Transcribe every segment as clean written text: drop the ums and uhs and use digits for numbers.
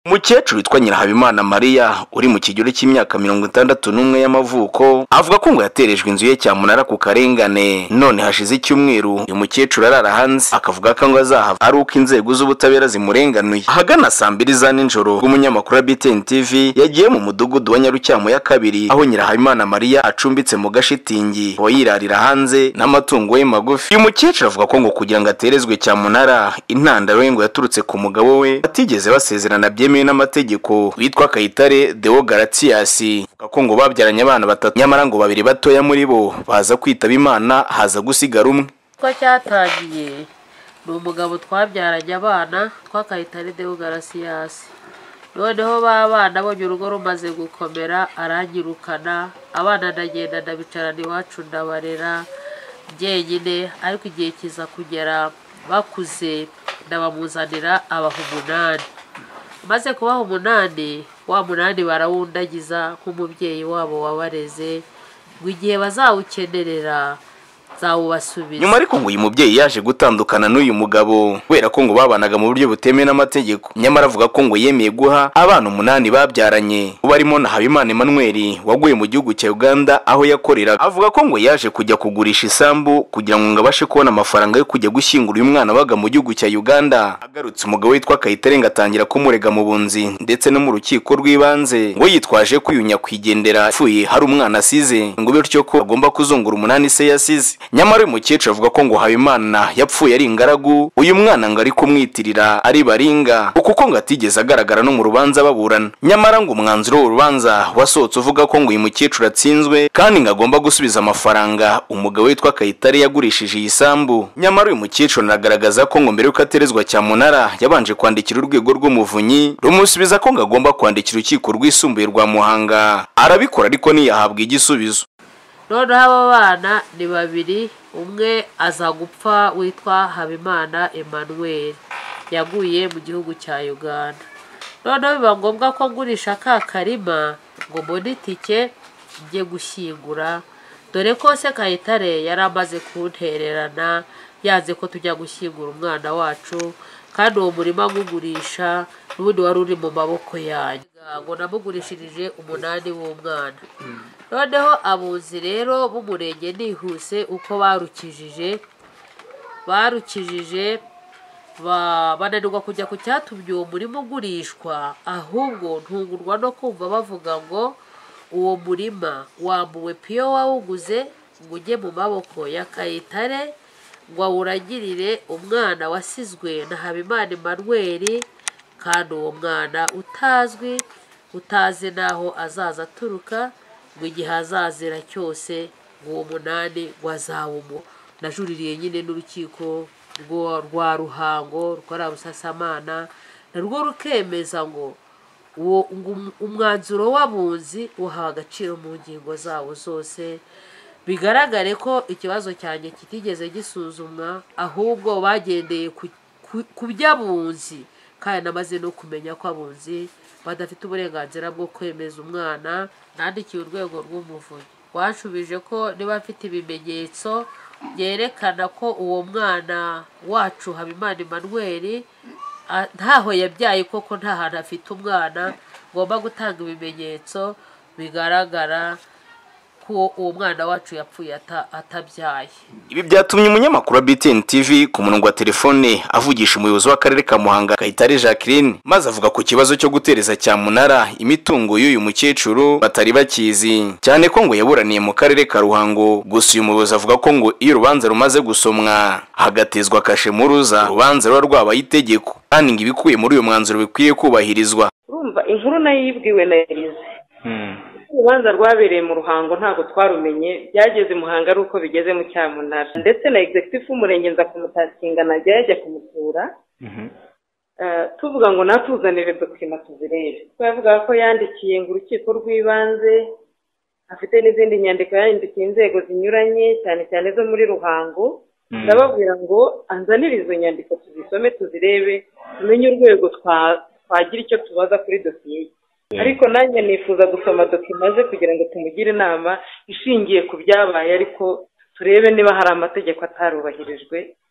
Umukecuru witwa Nyirahabimana Maria uri mu kigero cy'imyaka 61 y'amavuko avuga ko ngo yaterejwe inzu ye cyamunara ku karengane none hashize icyumweru uyu mukecuru arara hanze akavuga ko ngo azahava ari uko inzego z'ubutabera zimurenganuye. Ahagana saa 2 za nijoro umunyamakuru wa BTN TV yagiye mu mudugudu wa Nyarucyamo ya kabiri aho Nyirahabimana Maria acumbitse mu gashitingi aho yirarira hanze n'amatungo ye magufi. Uyu mukecuru avuga ko ngo kugira ngo aterezwe cyamunara intandaro ye ngo yaturutse ku mugabo we batigeze basezerana byemewe n'amategeko witwa Kayitare Deogratias ko ngo babyaranye abana batatu nyamara ngo babiri batoya muri bo baza kwitaba Imana haza gusigara umwe. Ko cyatangiye n'umugabo twabyaranye abana twa Kayitare Deogratias, noneho babana bonye urugo rumaze gukomera aranyirukana, abana ndagenda ndabicarana iwacu ndabarera jyenyine, ariko igihe kiza kugera bakuze ndabamuzanira abaha 8. Maze kubaho 8, wa 8 barawundagiza nk'umubyeyi wabo wabareze ngo igihe bazawukenerera zawubasubiza. Nyuma ariko ngo uyu mubyeyi yaje gutandukana n'uyu mugabo kubera ko ngo babanaga mu buryo butemewe n'amategeko. Nyamara avuga ko ngo yemeye guha abana 8 babyaranye barimo na Habimana Emmanuel waguye mu gihugu cya Uganda aho yakorera. Avuga ko ngo yaje kujya kugurisha isambu kugira ngo ngabashe kubona amafaranga yo kujya gushyingura uyu mwana baga mu gihugu cya Uganda. Agarutse umugabo witwa Kayitare ngatangira kumurega mu bunzi ndetse no mu rukiko rw'ibanze ngo yitwaje kwiyunya kwigendera fuye hari umwana asize ngo bityo ko agomba kuzungura 8 se yasize. Nyamara uyu mukecuru avuga ko ngo Habimana yapfuye ari ingaragu uyu mwana ngo ari kumwitirira ari baringa kuko ngo atigeze agaragara no mu rubanza baburana. Nyamara ngo umwanzuro w'urubanza wasohotse uvuga ko ngo uyu mukecuru atsinzwe kandi ngo agomba gusubiza amafaranga umugabo witwa Kayitare yagurishije iyi sambu. Nyamara uyu mukecuru nagaragaza ko ngo mbere yuko aterezwa cyamunara yabanje kwandikira urwego rw'umuvunyi rumusubiza ko ngo agomba kwandikira urukiko rwisumbuye rwa Muhanga. Arabikora ariko ntiyahabwa igisubizo. Noneho abo bana ni 2, umwe aza gupfa witwa Habimana Emmanuel yaguye mu gihugu cya Uganda. Noneho biba ngombwa ko ngurisha ka karima ngo mbone itike njye gushyingura, dore ko se Kayitare yari amaze kuntererana yaze ko tujya gushyingura umwana wacu, kandi uwo murima ngugurisha n'ubundi wari uri mu maboko yanjye ngo namugurishirije 8 w'umwana. Noneho abuzi rero b'umurenge nihuse uko barukijije bananirwa kujya ku cyatumye uwo murima ugurishwa, ahubwo ntungurwa no kumva bavuga ngo uwo murima wambuwe Piyo wawuguze ngo ujye mu maboko ya Kayitare ngo awuragirire umwana wasizwe na Habimana Emmanuel, kandi uwo mwana utazi naho azaza aturuka ngo igihe azazira cyose ngo 8 wazawumo. Najuririye nyine n'urukiko rwa Ruhango rwa Busasamana narwo rukemeza ngo uwo umwanzuro w'abunzi uhawe agaciro mu ngingo zawo zose. Bigaragare ko ikibazo cyanjye kitigeze gisuzumwa, ahubwo bagendeye ku by'abunzi, kandi namaze no kumenya ko abunzi badafite uburenganzira bwo kwemeza umwana. Nandikiye urwego rw'umuvunyi washubije ko niba afite ibimenyetso byerekana ko uwo mwana wacu Habimana Emmanuel ntaho yabyaye koko nta hantu afite umwana, ngomba gutanga ibimenyetso bigaragara ko uwo mwana wacu yapfuye atabyaye. Ibi byatumye umunyamakuru wa BTN TV ku murongo wa telefone avugisha umuyobozi w'akarere ka Muhanga Kayitare Jacqueline, maze avuga ku kibazo cyo gutereza cyamunara imitungo y'uyu mukecuru batari bakizi cyane ko ngo yaburaniye mu karere ka Ruhango. Gusa uyu muyobozi avuga ko ngo iyo urubanza rumaze gusomwa hagatezwa kashe muruza urubanza ruba rwabaye itegeko, kandi ngo ibikuye muri uyu mwanzuro bikwiye kubahirizwa. Urumva inkuru nayo yibwiwe na Elize. Urubanza rwabereye mu Ruhango ntago twarumenye, byageze Muhanga ari uko bigeze mu cyamunara, ndetse na executive w'umurenge nza kumutakinga najya yajya kumutura tuvuga ngo natuzanire document tuzirebe. Twavuga ko yandikiye ngo urukiko rw'ibanze afite n'izindi nyandiko yandikiye inzego zinyuranye cyane zo muri Ruhango. Ndababwira ngo anzanire izo nyandiko tuzisome tuzirebe tumenye urwego twagira icyo tubaza kuri dosiye. Ariko nanjye nifuza gusoma document kugira ngo tumugire inama ishingiye ku byabaye, ariko turebe niba hari amategeko atarubahirijwe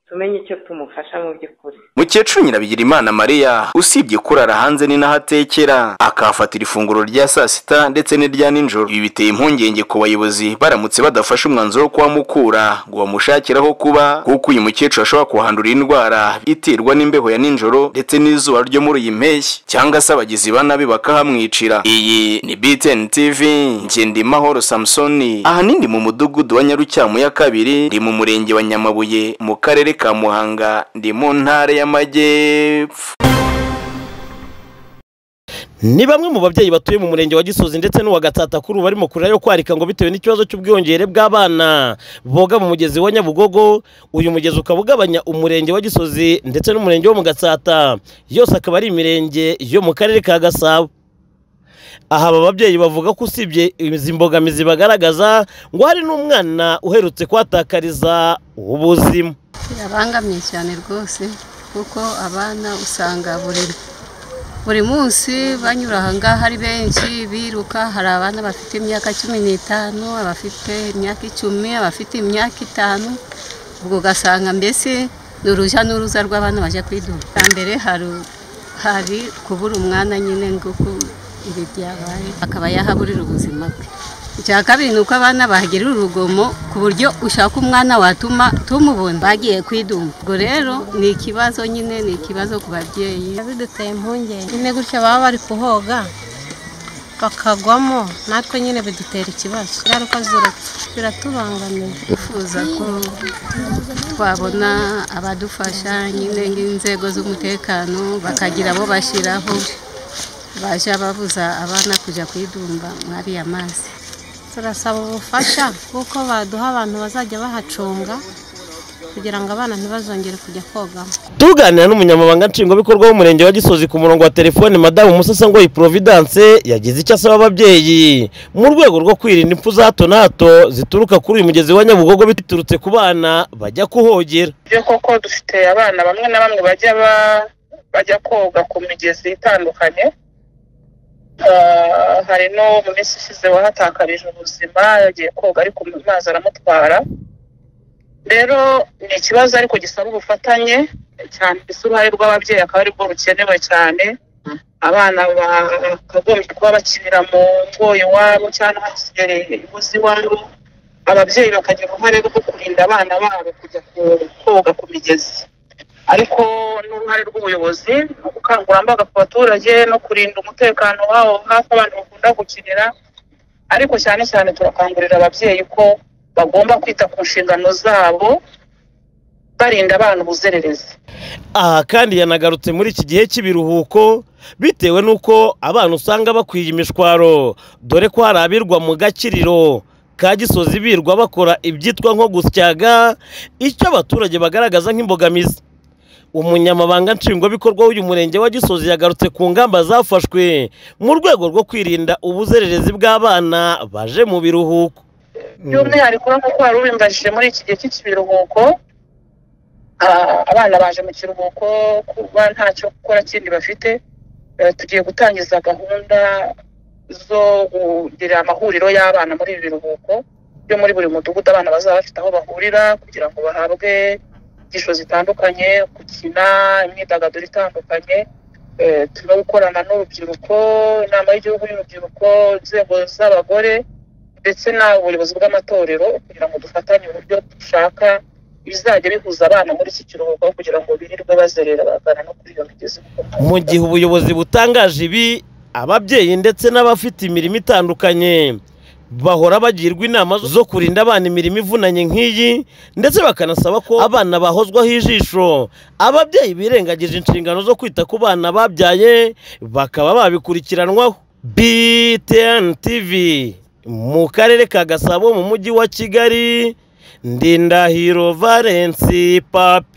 tumenye icyo tumufasha mu by'ukuri. Mukecuru Nyirabigirimana Maria usibye kurara hanze ni nahatekera akafatira ifunguro rya saa sita ndetse n'irya ninjoro. Ibi biteye impungenge ku bayobozi baramutse badafashe umwanzuro wo kuhamukura ngo bamushakiraho kuba, kuko uyu mukecuru ashobora kuhandura indwara iterwa n'imbeho ya ninjoro ndetse n'izuba ryo muri iyi mpeshyi, cyangwa se abagizi ba nabi bakahamwicira. Iyi ni BTN TV, Ngendimahoro Samsoni, ahanini mu mudugudu wa Nyarucyamo ya kabiri, ndi mu murenge wa Nyamabuye mu karere ka Muhanga, ndi mu ntara y'Amajyepfo. Ni bamwe mu babyeyi batuye mu murenge wa Gisozi ndetse n'uwa Gatsata kuri barimo kurira yo kwarika ngo bitewe n'ikibazo cy'ubwiyongere bw'abana boga mu mugezi wa Nyabugogo. Uyu mugezi ukaba ugabanya umurenge wa Gisozi ndetse n'umurenge wo mu Gatsata, yose akaba ari imirenge yo mu karere ka Gasabo. Aha aba babyeyi bavuga ko usibye izi mbogamizi bagaragaza ngo hari n'umwana uherutse kwatakariza ubuzima. Abangamiye cyane rwose kuko abana usanga buri munsi banyura aha ngaha ari benshi biruka. Hari abana bafite imyaka 15, abafite imyaka 10, abafite imyaka 5. Ubwo ugasanga mbese ni urujya n'uruza rw'abana bajya kwiduka. Mbere hari kubura umwana nyine nguko ibi byabaye akaba yahaburira ubuzima bwe. Icya kabiri ni uko abana bahagirira urugomo ku buryo ushaka umwana watuma tumubona bagiye kwidumba. Ubwo rero ni ikibazo nyine, ni ikibazo ku babyeyi. Biduteye impungenge nyine gutya baba bari kuhoga bakagwamo, natwe nyine bidutera ikibazo. Ingaruka z'urupfu biratubangamiye. Twifuza ko twabona abadufasha nyine nk'inzego z'umutekano bakagira abo bashyiraho baje babuza abana kujya kwidumba muri aya mazi. Turasaba ubufasha kuko baduha abantu bazajya bahacunga kugira ngo abana ntibazongere kujya kogamo. Tuganira n'umunyamabanga nshingwabikorwa w'umurenge wa Gisozi ku murongo wa telefone, Madamu Musasangoyi Providence, yagize icyo asaba ababyeyi mu rwego rwo kwirinda impfu za hato na hato zituruka kuri uyu mugezi wa Nyabugogo biturutse ku bana bajya kuhogera. Byo koko dufite abana bamwe na bamwe bajya koga ku migezi itandukanye. Hari no mu minsi ishize wahatakarije ubuzima yagiye koga ariko amazi aramutwara. Rero ni ikibazo ariko gisaba ubufatanye cyane, uruhare rw'ababyeyi akaba ari rwo rukenewe cyane. Abana bakagombye kuba bakinira mu ngo iwabo cyangwa hasigaye imuzi iwabo. Ababyeyi bakagira uruhare rwo kurinda abana babo kujya koga ku migezi, ariko n'uruhare rw'ubuyobozi mu bukangurambaga ku baturage no kurinda umutekano wabo hafi abantu bakunda gukinira. Ariko cyane cyane turakangurira ababyeyi ko bagomba kwita ku nshingano zabo barinda abana ubuzererezi. Aha kandi yanagarutse muri iki gihe cy'ibiruhuko bitewe n'uko abana usanga bakwiye imishwaro, dore ko hari abirwa mu Gakiriro ka Gisozi birwa bakora ibyitwa nko gusyaga, icyo abaturage bagaragaza nk'imbogamizi. Umunyamabanga nshingwabikorwa w'uyu murenge wa Gisozi yagarutse ku ngamba zafashwe mu rwego rwo kwirinda ubuzererezi bw'abana baje mu biruhuko. By'umwihariko nk'uko wari ubimbajije muri iki gihe cy'ibiruhuko, abana baje mu kiruhuko kuba ntacyo gukora kindi bafite, tugiye gutangiza gahunda zo kugira amahuriro y'abana muri ibi biruhuko byo muri buri mudugudu. Abana bazaba bafite aho bahurira kugira ngo bahabwe inyigisho zitandukanye, gukina imyidagaduro itandukanye. Turimo gukorana n'urubyiruko, inama y'igihugu y'urubyiruko, inzego z'abagore ndetse n'ubuyobozi bw'amatorero kugira ngo dufatanye uburyo dushaka bizajya bihuza abana muri iki kiruhuko kugira ngo birirwe bazerera bagana no kuri iyo migezi. Mu gihe ubuyobozi butangaje ibi, ababyeyi ndetse n'abafite imirimo itandukanye bahora bagirwa inama zo kurinda abana imirimo ivunanye nk'iyi, ndetse bakanasaba ko abana bahozwaho ijisho. Ababyeyi birengagije inshingano zo kwita ku bana babyaye bakaba babikurikiranwaho. BTN TV mu karere ka Gasabo mu mujyi wa Kigali, Ndindahiro Valence Papi.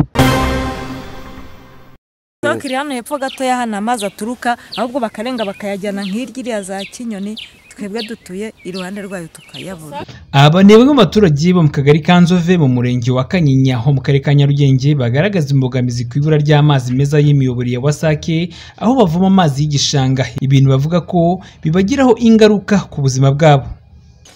Kiri hano hepfo gatoya hano amazi aturuka, ahubwo bakarenga bakayajyana nk'irya za Kinyoni, twebwe dutuye iruhande rwayo tukayabura. Aba ni bamwe mu baturage bo mu kagari ka Nzove mu murenge wa Kanyinya ho mu karere ka Nyarugenge bagaragaza imbogamizi ku ibura ry'amazi meza y'imiyoboro ya Wasake, aho bavoma amazi y'igishanga, ibintu bavuga ko bibagiraho ingaruka ku buzima bwabo.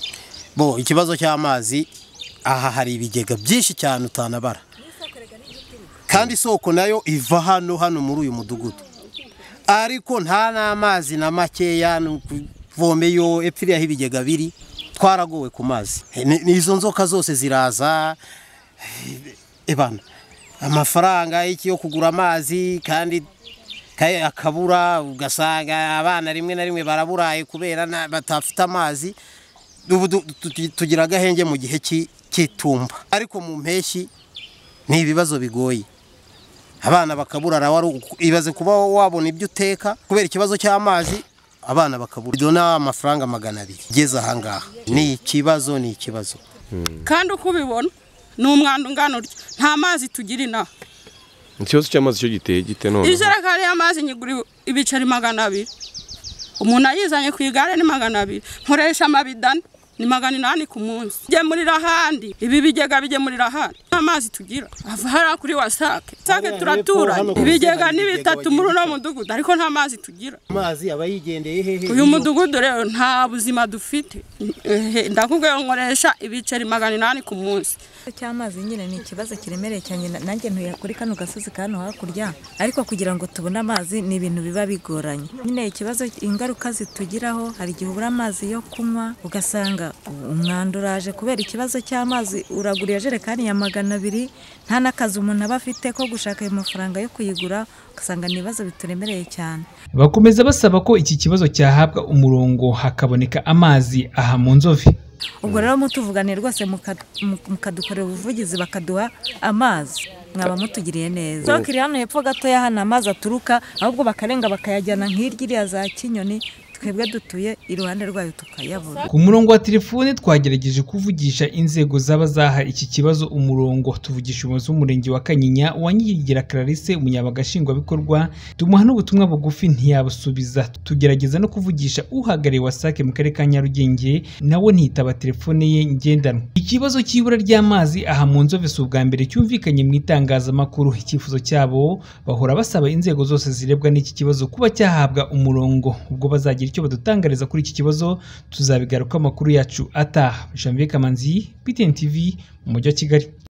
Ikibazo cy'amazi aha hari ibigega byinshi cyane utanabara. kandi isoko nayo iva hano muri uyu mudugudu, ariko nta n'amazi na makeya, vomeyo epfiriya ibigega biri, twaragowe ku mazi. Izo nzoka zose ziraza, ebana amafaranga y'iki yo kugura amazi kandi akabura, ugasanga abana rimwe na rimwe baraburaye kubera batafite amazi. Tugira agahenge mu gihe cy'itumba, ariko mu mpeshyi ni ibibazo bigoye, abana bakabura. Ibaze kuba wabona ibyo uteka kubera ikibazo cy'amazi, abana bakabura. Dona amafaranga 200 igeze ahangaha, ni ikibazo kandi uko ubibona ni umwanda ungana utyo, nta mazi tugira inaha. Ikibazo cy'amazi cyo giteye gite none? Ijerekani y'amazi nyigura ibiceri 200, umuntu ayizanye ku igare ni 200, nkoresha amabidani ni 800 ku munsi. Gemurira ahandi, ibi bigega bigemurira ahandi, amazi tugira ava hara kuri wasake turaturanye, ibigega ni 3 muri uno mudugudu, ariko nta mazi tugira. Amazi aba yigendeye hehe? Uyu mudugudu rero nta buzima dufite, ndakubwiye nkoresha ibiceri 800 ku munsi. Cy'amazi nyine ni ikibazo kiremereye cyane, nanjye ntuye kuri kano gasozi kano hakurya, ariko kugira ngo tubone amazi ni ibintu biba bigoranye. Nyine ikibazo, ingaruka zitugiraho, hari igihe ubura amazi yo kunywa, ugasanga umwanda uraje kubera ikibazo cy'amazi. Uraguriye jerekani ya 200, nta n'akazi umuntu aba afite ko gushaka ayo mafaranga yo kuyigura, ugasanga ni ibibazo bituremereye cyane. Bakomeza basaba ko iki kibazo cyahabwa umurongo, hakaboneka amazi aha mu Nzove. Ubwo rero mutuvugane rwose mukadukorera ubuvugizi bakaduha amazi, mwaba mutugiriye neza. Soko iri hano hepfo gatoya, hano amazi aturuka, ahubwo bakarenga bakayajyana nk'irya za Kinyoni, twebwe dutuye iruhande rwayo tukayabura. Ku murongo wa telefone twagerageje kuvugisha inzego zaba zaha iki kibazo umurongo, tuvugisha umuyobozi w'umurenge wa Kanyinya Uwanyirigira Clarisse, umunyamabanga nshingwabikorwa, tumuha n'ubutumwa bugufi ntiyabusubiza. Tugerageza no kuvugisha uhagarariye wasake mu karere ka Nyarugenge, nawe ntitaba telefone ye ngendanwa. Ikibazo cy'ibura ry'amazi aha mu Nzove si ubwa mbere cyumvikanye mu itangazamakuru. Icyifuzo cyabo bahora basaba inzego zose zirebwa n'iki kibazo kuba cyahabwa umurongo. Ubwo bazagira icyo badutangariza kuri iki kibazo tuzabigaruka amakuru yacu ataha. Janvier Kamanzi, BTN TV, mu mujyi wa Kigali.